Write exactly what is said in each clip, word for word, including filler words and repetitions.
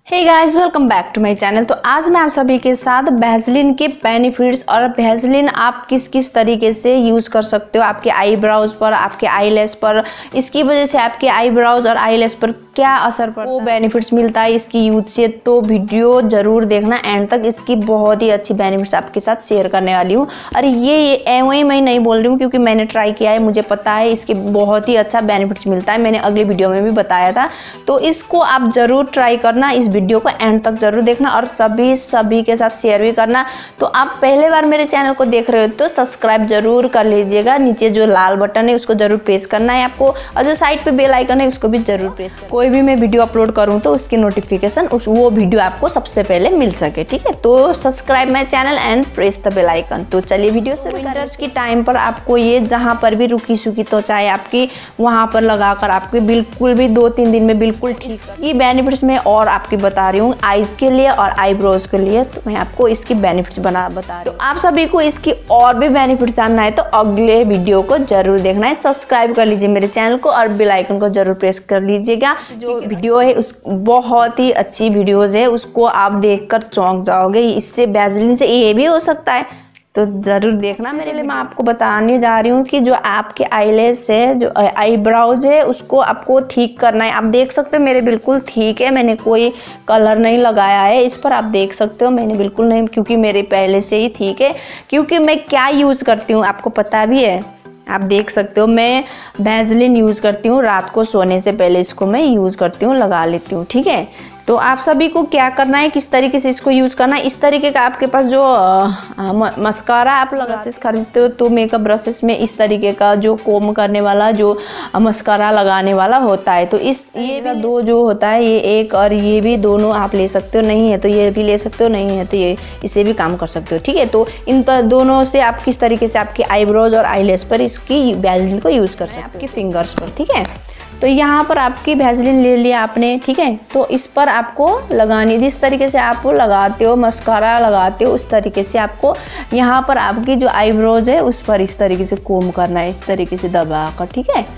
Hey guys, welcome back to my channel. तो आज मैं आप सभी के साथ वैसलीन के बेनिफिट्स और वैसलीन आप किस किस तरीके से यूज़ कर सकते हो आपके आईब्राउज पर, आपके आईलैश पर, इसकी वजह से आपके आईब्राउज और आईलैश पर क्या असर पड़ता है, वो बेनिफिट्स मिलता है इसकी यूज से। तो वीडियो ज़रूर देखना एंड तक, इसकी बहुत ही अच्छी बेनिफिट्स आपके साथ शेयर करने वाली हूँ। और ये एवं ही मैं नहीं बोल रही हूँ क्योंकि मैंने ट्राई किया है, मुझे पता है इसके बहुत ही अच्छा बेनिफिट्स मिलता है। मैंने अगली वीडियो में भी बताया था, तो इसको आप ज़रूर ट्राई करना। इस वीडियो को एंड तक जरूर देखना और सभी सभी के साथ शेयर भी करना। तो आप पहले बार मेरे चैनल को देख रहे हो तो सब्सक्राइब जरूर कर लीजिएगा। नीचे जो लाल बटन है उसको जरूर प्रेस करना है आपको, और जो साइड पे बेल आइकन है उसको भी जरूर प्रेस करना। कोई भी मैं वीडियो अपलोड करूँ तो उसकी नोटिफिकेशन उस वो वीडियो आपको सबसे पहले मिल सके, ठीक है। तो subscribe my channel and press the bell icon. तो चलिए वीडियो से। विंटर्स की टाइम पर आपको ये जहाँ पर भी रुकी सूखी त्वचा है आपकी, वहाँ पर लगाकर आपके बिल्कुल भी दो तीन दिन में बिल्कुल ठीक ये बेनिफिट्स मैं और आपकी बता रही हूँ आईज के लिए और आईब्रोज के लिए। तो मैं आपको इसकी बेनिफिट्स बना बता रही हूँ। तो आप सभी को इसकी और भी बेनिफिट्स जानना है तो अगले वीडियो को जरूर देखना है। सब्सक्राइब कर लीजिए मेरे चैनल को और बेल आइकन को जरूर प्रेस कर लीजिएगा। जो वीडियो है उस बहुत ही अच्छी वीडियोज है, उसको आप देखकर चौंक जाओगे। इससे वैसलीन से ये भी हो सकता है, तो ज़रूर देखना। मेरे लिए मैं आपको बताने जा रही हूँ कि जो आपके आईलैश है, जो आईब्राउज है, उसको आपको ठीक करना है। आप देख सकते हो मेरे बिल्कुल ठीक है, मैंने कोई कलर नहीं लगाया है इस पर। आप देख सकते हो मैंने बिल्कुल नहीं, क्योंकि मेरे पहले से ही ठीक है। क्योंकि मैं क्या यूज़ करती हूँ आपको पता भी है, आप देख सकते हो मैं वैसलीन यूज़ करती हूँ। रात को सोने से पहले इसको मैं यूज़ करती हूँ, लगा लेती हूँ, ठीक है। तो आप सभी को क्या करना है, किस तरीके से इसको यूज़ करना है। इस तरीके का आपके पास जो मस्कारा आप ब्रशेस खरीदते हो तो मेकअप ब्रशेस में इस तरीके का जो कोम करने वाला जो मस्कारा लगाने वाला होता है, तो इस ये भी दो जो होता है, ये एक और ये भी दोनों आप ले सकते हो। नहीं है तो ये भी ले सकते हो, नहीं है तो ये इसे भी काम कर सकते हो, ठीक है। तो इन दोनों से आप किस तरीके से आपके आईब्रोज और आईलैश पर इसकी वैसलीन को यूज़ कर सकते हो, आपकी फिंगर्स पर, ठीक है। तो यहाँ पर आपकी वैसलीन ले लिया आपने, ठीक है। तो इस पर आपको लगानी, जिस तरीके से आप लगाते हो मस्कारा लगाते हो उस तरीके से आपको यहाँ पर आपकी जो आईब्रोज है उस पर इस तरीके से कोम करना है, इस तरीके से दबाकर, ठीक है।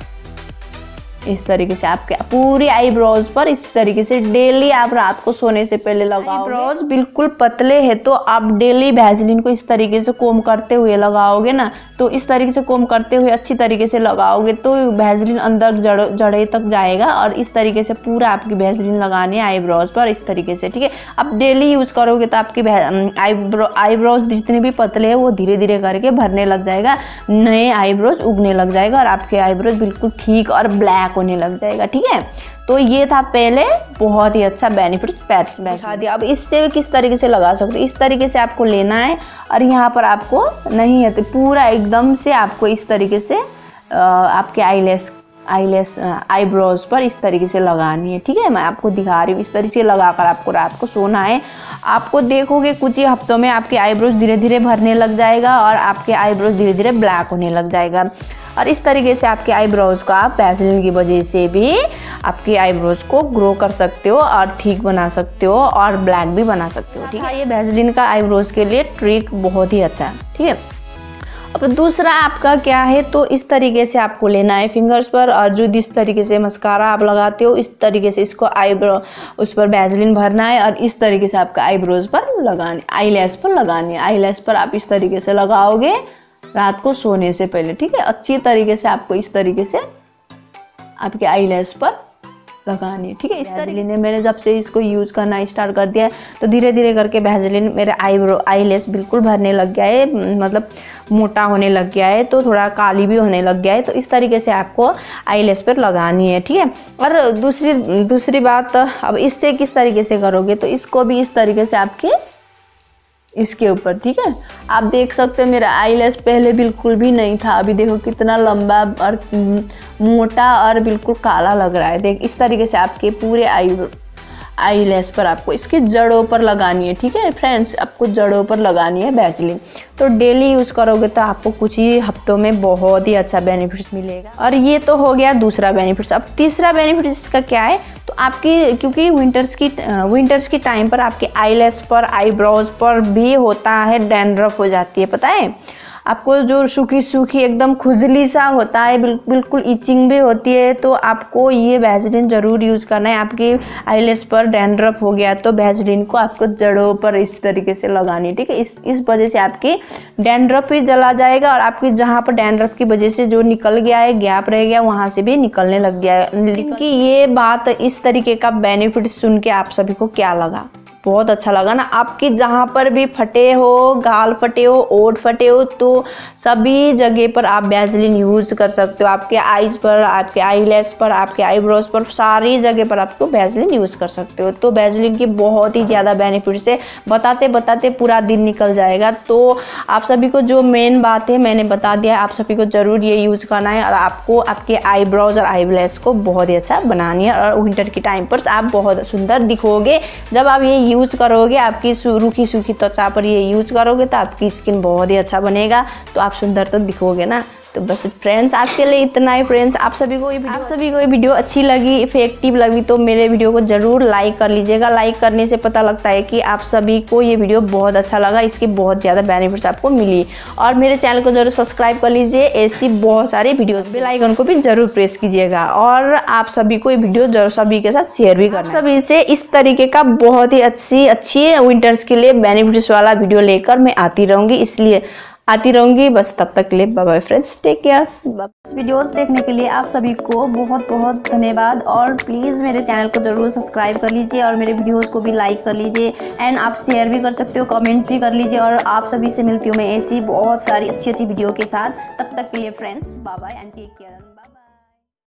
इस तरीके से आपके पूरी आईब्रोज पर इस तरीके से डेली आप रात को सोने से पहले लगाओ। आईब्रोज बिल्कुल पतले हैं तो आप डेली वैसलीन को इस तरीके से कोम करते हुए लगाओगे ना, तो इस तरीके से कोम करते हुए अच्छी तरीके से लगाओगे तो वैसलीन अंदर जड़ जड़े तक जाएगा। और इस तरीके से पूरा आपकी वैसलीन लगानी है आईब्रोज पर इस तरीके से, ठीक है। आप डेली यूज़ करोगे तो आपकी आईब्रो आईब्रोज जितने भी पतले हैं वो धीरे धीरे करके भरने लग जाएगा, नए आईब्रोज उगने लग जाएगा और आपके आईब्रोज बिल्कुल ठीक और ब्लैक होने लग जाएगा, ठीक है। तो ये था पहले बहुत ही अच्छा बेनिफिट्स दिखा दिया। अब इससे किस तरीके से लगा सकते हो, इस तरीके से आपको लेना है और यहाँ पर आपको नहीं है तो पूरा एकदम से आपको इस तरीके से आपके आईलैश आईलैश आईब्रोज पर इस तरीके से लगानी है, ठीक है। मैं आपको दिखा रही हूँ, इस तरीके से लगाकर आपको रात को सोना है। आपको देखोगे कुछ ही हफ्तों में आपके आईब्रोज धीरे धीरे भरने लग जाएगा और आपके आईब्रोज धीरे धीरे ब्लैक होने लग जाएगा। और इस तरीके से आपके आईब्रोज का आप वैसलीन की वजह से भी आपके आईब्रोज को ग्रो कर सकते हो और ठीक बना सकते हो और ब्लैक भी बना सकते हो, ठीक है। ये वैसलीन का आईब्रोज के लिए ट्रिक बहुत ही अच्छा है, ठीक है। अब दूसरा आपका क्या है, तो इस तरीके से आपको लेना है फिंगर्स पर, और जो जिस तरीके से मस्कारा आप लगाते हो इस तरीके से इसको आईब्रो उस पर वैसलीन भरना है और इस तरीके से आपका आईब्रोज पर लगानी, आईलैश पर लगानी है। आईलैश पर आप इस तरीके से लगाओगे रात को सोने से पहले, ठीक है। अच्छी तरीके से आपको इस तरीके से आपके आईलैश पर लगानी है, ठीक है। इस तरीके ने मैंने जब से इसको यूज़ करना स्टार्ट कर दिया है तो धीरे धीरे करके वैसलीन मेरे आईब्रो आईलैश बिल्कुल भरने लग गया है, मतलब मोटा होने लग गया है, तो थोड़ा काली भी होने लग गया है। तो इस तरीके से आपको आईलैश पर लगानी है, ठीक है। और दूसरी दूसरी बात, अब इससे किस तरीके से करोगे, तो इसको भी इस तरीके से आपके इसके ऊपर, ठीक है। आप देख सकते हो मेरा आईलैश पहले बिल्कुल भी नहीं था, अभी देखो कितना लंबा और मोटा और बिल्कुल काला लग रहा है। देख इस तरीके से आपके पूरे आई आईलैश पर आपको इसकी जड़ों पर लगानी है, ठीक है फ्रेंड्स। आपको जड़ों पर लगानी है वैसलीन। तो डेली यूज़ करोगे तो आपको कुछ ही हफ्तों में बहुत ही अच्छा बेनिफिट्स मिलेगा। और ये तो हो गया दूसरा बेनिफिट्स। अब तीसरा बेनिफिट इसका क्या है, तो आपकी क्योंकि विंटर्स की विंटर्स की टाइम पर आपके आईलैश पर आईब्रोज पर भी होता है डैंड्रफ हो जाती है, पता है। आपको जो सूखी सूखी एकदम खुजली सा होता है, बिल्कुल इचिंग भी होती है, तो आपको ये वैसलीन ज़रूर यूज़ करना है। आपकी आईलैश पर डैंड्रफ हो गया तो वैसलीन को आपको जड़ों पर इस तरीके से लगानी है, ठीक है। इस इस वजह से आपकी डैंड्रफ भी जला जाएगा और आपकी जहाँ पर डैंड्रफ की वजह से जो निकल गया है, गैप रह गया, वहाँ से भी निकलने लग गया है। लेकिन कि ये बात, इस तरीके का बेनिफिट सुन के आप सभी को क्या लगा? बहुत अच्छा लगा ना। आपकी जहाँ पर भी फटे हो, गाल फटे हो, ओठ फटे हो, तो सभी जगह पर आप वैसलीन यूज़ कर सकते हो। आपके आईज पर, आपके आईलैश पर, आपके आईब्रोज पर, सारी जगह पर आपको वैसलीन यूज़ कर सकते हो। तो वैसलीन की बहुत ही ज़्यादा बेनिफिट्स है, बताते बताते पूरा दिन निकल जाएगा। तो आप सभी को जो मेन बात है मैंने बता दिया है, आप सभी को ज़रूर ये यूज़ करना है और आपको आपके आईब्रोज और आईलैश को बहुत ही अच्छा बनानी है। और विंटर के टाइम पर आप बहुत सुंदर दिखोगे जब आप ये यूज़ करोगे। आपकी रूखी सूखी त्वचा पर ये यूज़ करोगे तो आपकी स्किन बहुत ही अच्छा बनेगा, तो आप सुंदर तो दिखोगे ना। तो बस फ्रेंड्स, आज के लिए इतना ही। फ्रेंड्स, आप सभी को ये आप सभी को ये वीडियो अच्छी लगी, इफेक्टिव लगी तो मेरे वीडियो को ज़रूर लाइक कर लीजिएगा। लाइक करने से पता लगता है कि आप सभी को ये वीडियो बहुत अच्छा लगा, इसके बहुत ज़्यादा बेनिफिट्स आपको मिली। और मेरे चैनल को जरूर सब्सक्राइब कर लीजिए, ऐसी बहुत सारी वीडियोस। बेल आइकन को भी जरूर प्रेस कीजिएगा और आप सभी को ये वीडियो जरूर सभी के साथ शेयर भी करना। सभी से इस तरीके का बहुत ही अच्छी अच्छी विंटर्स के लिए बेनिफिट्स वाला वीडियो लेकर मैं आती रहूँगी, इसलिए आती रहूँगी। बस तब तक के लिए bye bye friends, take care. Videos देखने के लिए आप सभी को बहुत बहुत धन्यवाद और प्लीज़ मेरे चैनल को ज़रूर सब्सक्राइब कर लीजिए और मेरे वीडियोस को भी लाइक कर लीजिए एंड आप शेयर भी कर सकते हो, कमेंट्स भी कर लीजिए। और आप सभी से मिलती हूँ मैं ऐसी बहुत सारी अच्छी अच्छी वीडियो के साथ। तब तक के लिए friends, bye bye and take care.